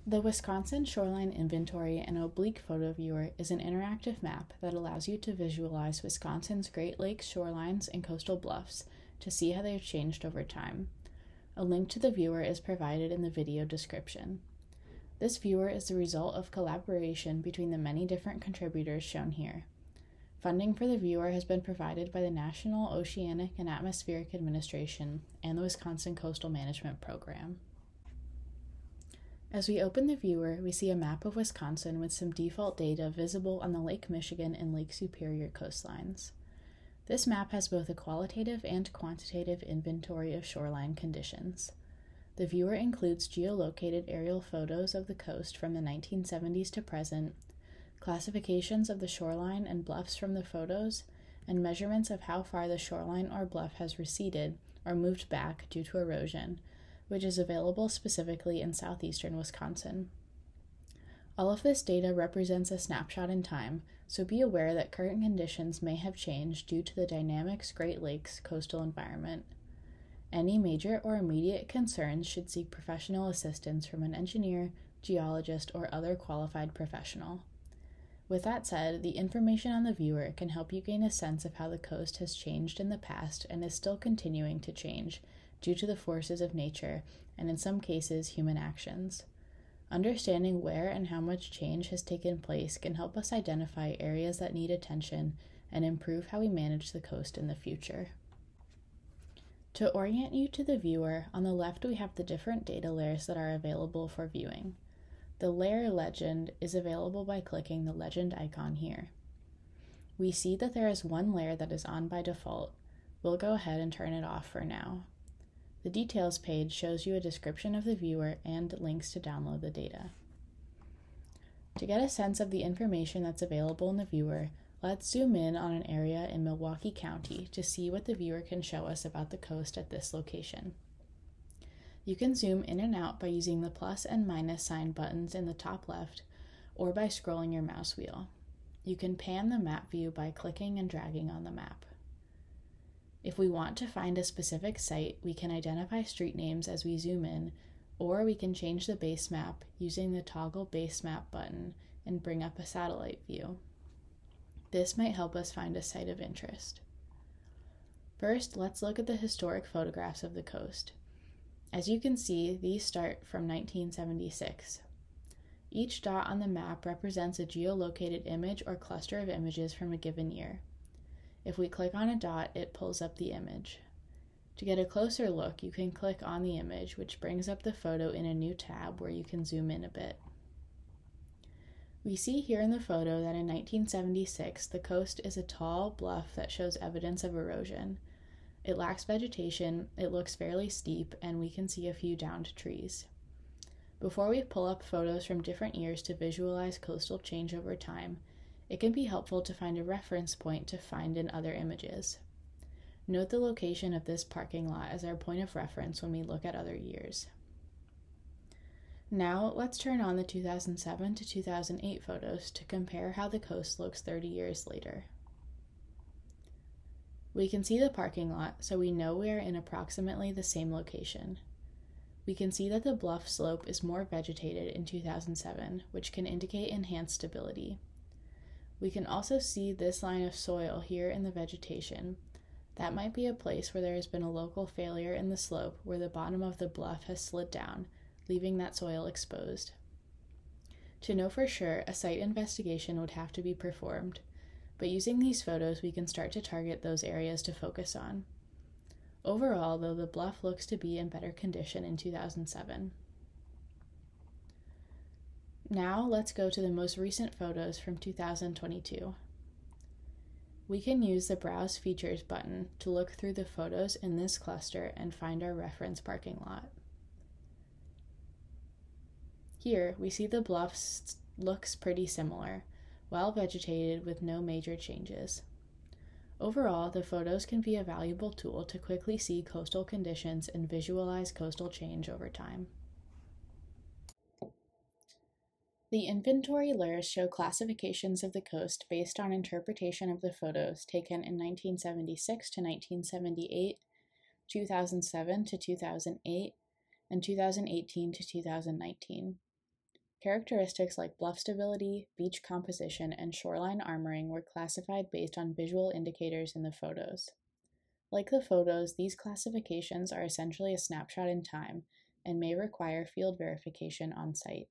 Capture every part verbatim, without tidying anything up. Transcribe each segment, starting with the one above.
The Wisconsin Shoreline Inventory and Oblique Photo Viewer is an interactive map that allows you to visualize Wisconsin's Great Lakes shorelines and coastal bluffs to see how they've changed over time. A link to the viewer is provided in the video description. This viewer is the result of collaboration between the many different contributors shown here. Funding for the viewer has been provided by the National Oceanic and Atmospheric Administration and the Wisconsin Coastal Management Program. As we open the viewer, we see a map of Wisconsin with some default data visible on the Lake Michigan and Lake Superior coastlines. This map has both a qualitative and quantitative inventory of shoreline conditions. The viewer includes geolocated aerial photos of the coast from the nineteen seventies to present, classifications of the shoreline and bluffs from the photos, and measurements of how far the shoreline or bluff has receded or moved back due to erosion, which is available specifically in southeastern Wisconsin. All of this data represents a snapshot in time, so be aware that current conditions may have changed due to the dynamic Great Lakes coastal environment. Any major or immediate concerns should seek professional assistance from an engineer, geologist, or other qualified professional. With that said, the information on the viewer can help you gain a sense of how the coast has changed in the past and is still continuing to change due to the forces of nature and, in some cases, human actions. Understanding where and how much change has taken place can help us identify areas that need attention and improve how we manage the coast in the future. To orient you to the viewer, on the left we have the different data layers that are available for viewing. The layer legend is available by clicking the legend icon here. We see that there is one layer that is on by default. We'll go ahead and turn it off for now. The details page shows you a description of the viewer and links to download the data. To get a sense of the information that's available in the viewer, let's zoom in on an area in Milwaukee County to see what the viewer can show us about the coast at this location. You can zoom in and out by using the plus and minus sign buttons in the top left or by scrolling your mouse wheel. You can pan the map view by clicking and dragging on the map. If we want to find a specific site, we can identify street names as we zoom in, or we can change the base map using the toggle base map button and bring up a satellite view. This might help us find a site of interest. First, let's look at the historic photographs of the coast. As you can see, these start from nineteen seventy-six. Each dot on the map represents a geolocated image or cluster of images from a given year. If we click on a dot, it pulls up the image. To get a closer look, you can click on the image, which brings up the photo in a new tab where you can zoom in a bit. We see here in the photo that in nineteen seventy-six, the coast is a tall bluff that shows evidence of erosion. It lacks vegetation, it looks fairly steep, and we can see a few downed trees. Before we pull up photos from different years to visualize coastal change over time, it can be helpful to find a reference point to find in other images. Note the location of this parking lot as our point of reference when we look at other years. Now, let's turn on the two thousand seven to two thousand eight photos to compare how the coast looks thirty years later. We can see the parking lot, so we know we are in approximately the same location. We can see that the bluff slope is more vegetated in two thousand seven, which can indicate enhanced stability. We can also see this line of soil here in the vegetation. That might be a place where there has been a local failure in the slope where the bottom of the bluff has slid down, leaving that soil exposed. To know for sure, a site investigation would have to be performed, but using these photos we can start to target those areas to focus on. Overall, though, the bluff looks to be in better condition in two thousand seven. Now let's go to the most recent photos from two thousand twenty-two. We can use the Browse Features button to look through the photos in this cluster and find our reference parking lot. Here, we see the bluff looks pretty similar, well vegetated with no major changes. Overall, the photos can be a valuable tool to quickly see coastal conditions and visualize coastal change over time. The inventory layers show classifications of the coast based on interpretation of the photos taken in nineteen seventy-six to nineteen seventy-eight, two thousand seven to two thousand eight, and two thousand eighteen to two thousand nineteen. Characteristics like bluff stability, beach composition, and shoreline armoring were classified based on visual indicators in the photos. Like the photos, these classifications are essentially a snapshot in time and may require field verification on site.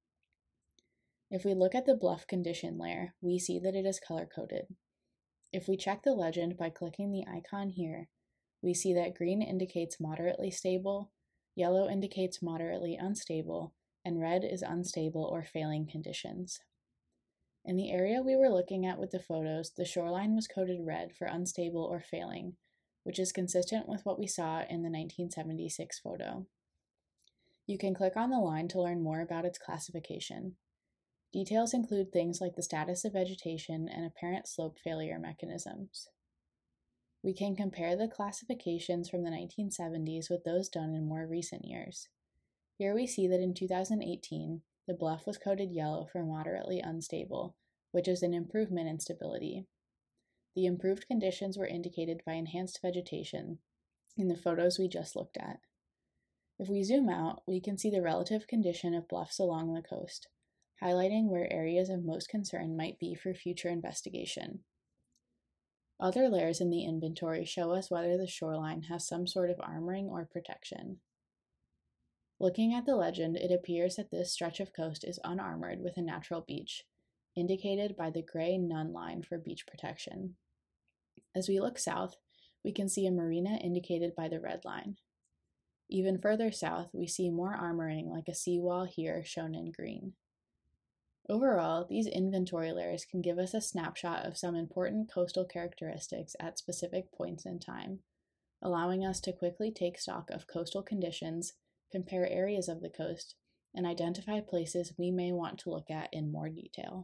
If we look at the bluff condition layer, we see that it is color-coded. If we check the legend by clicking the icon here, we see that green indicates moderately stable, yellow indicates moderately unstable, and red is unstable or failing conditions. In the area we were looking at with the photos, the shoreline was coded red for unstable or failing, which is consistent with what we saw in the nineteen seventy-six photo. You can click on the line to learn more about its classification. Details include things like the status of vegetation and apparent slope failure mechanisms. We can compare the classifications from the nineteen seventies with those done in more recent years. Here we see that in two thousand eighteen, the bluff was coded yellow for moderately unstable, which is an improvement in stability. The improved conditions were indicated by enhanced vegetation in the photos we just looked at. If we zoom out, we can see the relative condition of bluffs along the coast, highlighting where areas of most concern might be for future investigation. Other layers in the inventory show us whether the shoreline has some sort of armoring or protection. Looking at the legend, it appears that this stretch of coast is unarmored with a natural beach, indicated by the gray none line for beach protection. As we look south, we can see a marina indicated by the red line. Even further south, we see more armoring like a seawall here shown in green. Overall, these inventory layers can give us a snapshot of some important coastal characteristics at specific points in time, allowing us to quickly take stock of coastal conditions, compare areas of the coast, and identify places we may want to look at in more detail.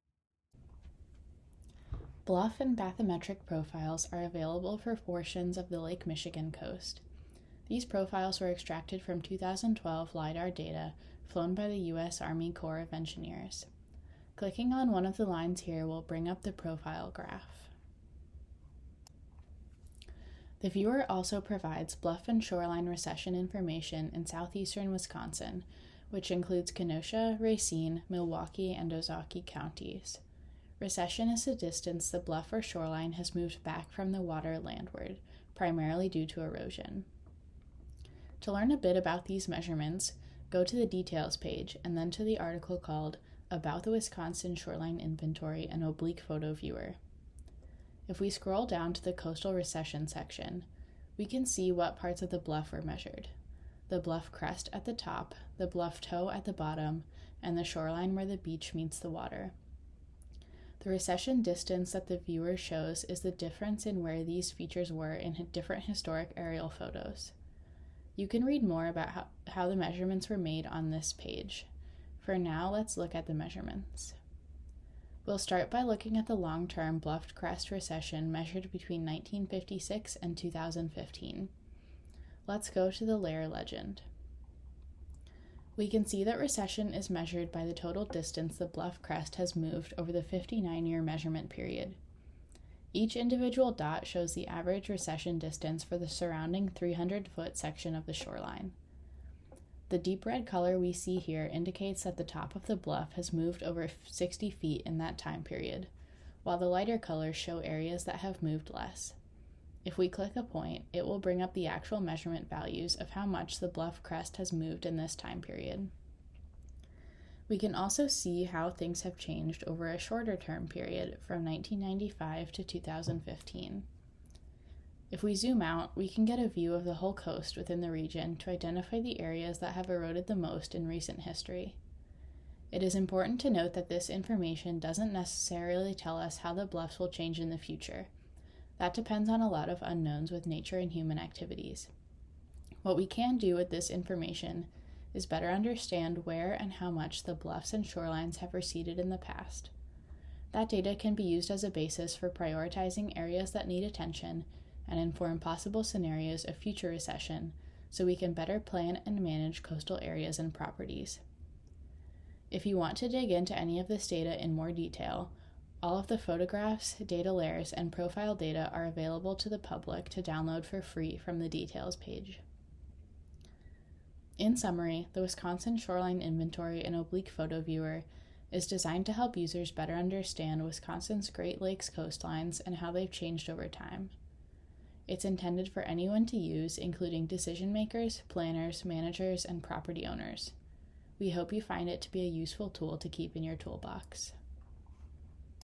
Bluff and bathymetric profiles are available for portions of the Lake Michigan coast. These profiles were extracted from two thousand twelve LiDAR data flown by the U S Army Corps of Engineers. Clicking on one of the lines here will bring up the profile graph. The viewer also provides bluff and shoreline recession information in southeastern Wisconsin, which includes Kenosha, Racine, Milwaukee, and Ozaukee counties. Recession is the distance the bluff or shoreline has moved back from the water landward, primarily due to erosion. To learn a bit about these measurements, go to the details page and then to the article called About the Wisconsin Shoreline Inventory and Oblique Photo Viewer. If we scroll down to the coastal recession section, we can see what parts of the bluff were measured. The bluff crest at the top, the bluff toe at the bottom, and the shoreline where the beach meets the water. The recession distance that the viewer shows is the difference in where these features were in different historic aerial photos. You can read more about how, how the measurements were made on this page. For now, let's look at the measurements. We'll start by looking at the long-term bluffed crest recession measured between nineteen fifty-six and two thousand fifteen. Let's go to the layer legend. We can see that recession is measured by the total distance the bluff crest has moved over the fifty-nine year measurement period. Each individual dot shows the average recession distance for the surrounding three hundred foot section of the shoreline. The deep red color we see here indicates that the top of the bluff has moved over sixty feet in that time period, while the lighter colors show areas that have moved less. If we click a point, it will bring up the actual measurement values of how much the bluff crest has moved in this time period. We can also see how things have changed over a shorter term period from nineteen ninety-five to two thousand fifteen. If we zoom out, we can get a view of the whole coast within the region to identify the areas that have eroded the most in recent history. It is important to note that this information doesn't necessarily tell us how the bluffs will change in the future. That depends on a lot of unknowns with nature and human activities. What we can do with this information is better understand where and how much the bluffs and shorelines have receded in the past. That data can be used as a basis for prioritizing areas that need attention and inform possible scenarios of future recession so we can better plan and manage coastal areas and properties. If you want to dig into any of this data in more detail, all of the photographs, data layers, and profile data are available to the public to download for free from the details page. In summary, the Wisconsin Shoreline Inventory and Oblique Photo Viewer is designed to help users better understand Wisconsin's Great Lakes coastlines and how they've changed over time. It's intended for anyone to use, including decision makers, planners, managers, and property owners. We hope you find it to be a useful tool to keep in your toolbox.